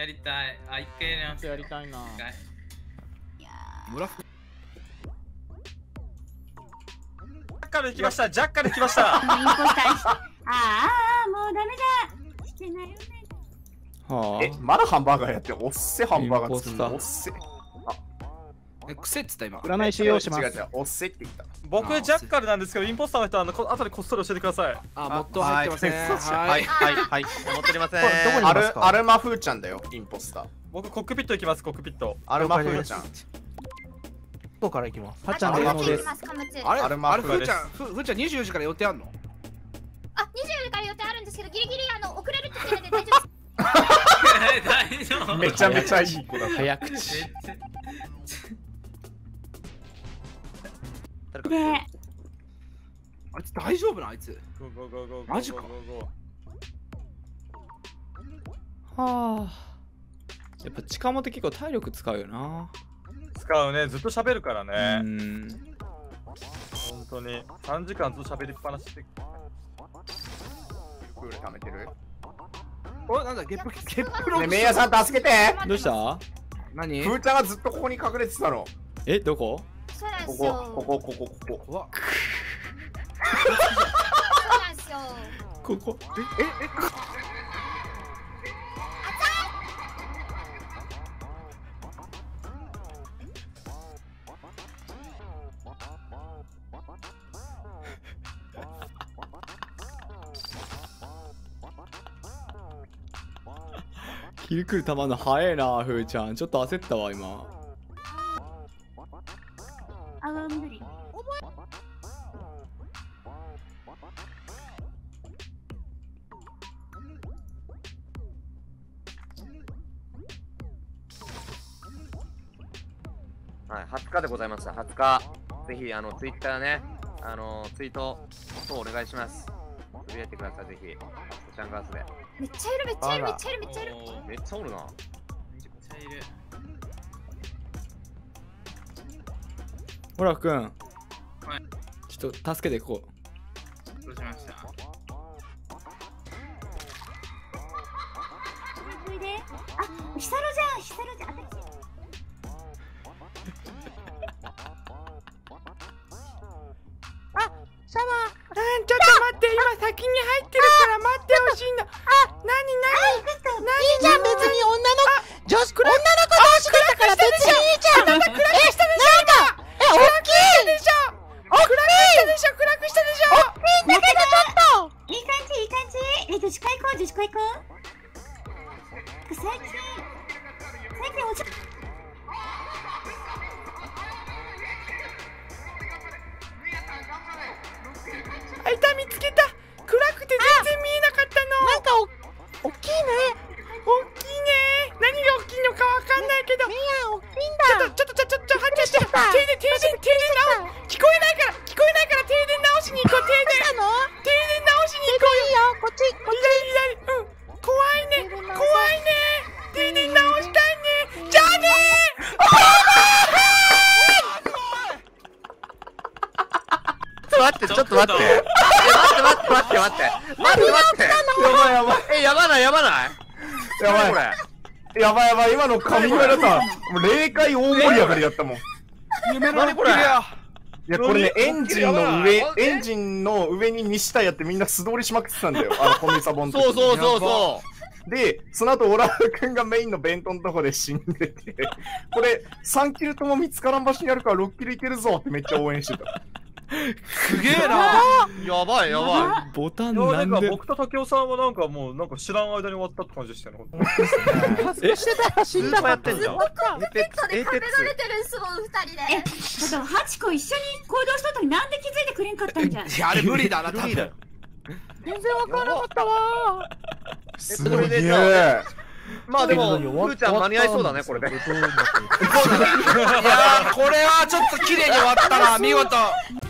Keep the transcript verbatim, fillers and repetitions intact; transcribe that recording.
やりたい。あ、一回やります。 やりたいな。 一回村ジャッカル来ました。ジャッカル来ました。 インポスターしああもうダメだ。してないよね。 はえ、まだハンバーガーやっておっせハンバーガー作るのおっせ。 え、癖っつった今。 占い師用します。 違う違う、おっせって言った。 僕ジャッカルなんですけど、インポスターの人はあのこ後でこっそり教えてください。 あ、もっと入ってません。 はいはいはい持っておりません。 どこにいアルますか。 アルマフーちゃんだよ、インポスター。 僕コックピット行きます。コックピット。 アルマフーちゃん。 どこから行きます。 はっちゃんであ可能です。 あれ、 アルマあれ、 フふーちゃん、ふーちゃんにじゅうよじから予定あんの？ あ、にじゅうよじから予定あるんですけど、ギリギリあの遅れるって言ってるんで大丈夫です。 大丈夫。 めちゃめちゃいい子だった。 早口。 で、 あいつ大丈夫なあいつ。 ゴーゴーゴーゴーゴーマジかゴーゴーゴはあ。やっぱ近本結構体力使うよな。 ー使うね。ずっと喋るからうね。 ん。 本当にさんじかんずっと喋りっぱなしで。 クール貯めてる。 お、なんだ、ゲップ、ゲップロね、メイヤさん助けて。 どうした？ 何？ ふーちゃんがずっとここに隠れてたの。 え、どこ？ そうなんでこすよ。 こ、ここ、ここ、ここ。 うわ、 そうなんですよ。 ここ。 え、え、え、 キルクルたまんの早いな、ふーちゃん。ちょっと焦ったわ、今。 あ、緑。 はい、はつかでございました。はつか。ぜひ、あの、ツイッターね、あの、ツイート等お願いします。つぶやいてください、ぜひ。チャンガースで。 めっちゃいるめっちゃいるめっちゃいるめっちゃいる。 おーめっちゃおるな。 めっちゃいる。 ほら、ふくん。 はい。 ちょっと助けてこどうしました。 それで、あ、ヒサロじゃんヒサロじゃん。私う。うん、ちょっと待って、今先に入ってるから待ってほしいんだ。あ、なになに。 いいじゃん、別に女の女子女の子同士だから別にいいじゃん。え、なんかえ、大きいでしょ。 大きいでしょ、暗くしたでしょ。 いいんだけどちょっといい感じいい感じ。え、女子会行こう女子会行こう。最近最近お茶あ、いた、見つけた。暗くて全然見えなかったの。 なんかお大きいね。 大きいね。何が大きいのかわかんないけど。 いや、大きいんだ。 ちょっとちょっとちょっとちょっと反応して。停電停電停電直聞こえないから聞こえないから停電直しに行こう。停電したの？ 停電直しに行こうよ。 いいよ、こっちこっち。 左左。うん。怖いね怖いね。停電直したいね。じゃあねちょっと待って、ちょっと待って。え、待って待って待って待って。待って待って。 やばいやばい。 え、やばないやばないやばいこれ。 やばいやばい。今の神声だった。もう霊界大盛り上がりだったもん。い夢の何これ。 や、これね、エンジンの上何、 エンジンの上に西田やってみんな素通りしまくってたんだよ。あの、コミサボンの時そうそうそうそで、その後、オラフ君がメインの弁当のとこで死んでて、これ、さんキルとも見つからん場所にあるからろっキルいけるぞってめっちゃ応援してた。 う。すげえな。やばいやばボタンいや、なんかなんで。 僕と竹雄さんはなんかもうなんか知らん間に終わったって感じでしたよね。本当にえ、 してたらい。スーパーやってんじゃん。エペックス、エペックス。 てるんすもん二人で。え、ちょっとハチコ一緒に行動した時なんで気づいてくれんかったんじゃん。 いや、あれ無理だな、多分。 全然わからなかったわ。 すげこれでえ。 まあでも、ふーちゃん間に合いそうだね、これで。 いやー、これはちょっと綺麗に終わったな、見事。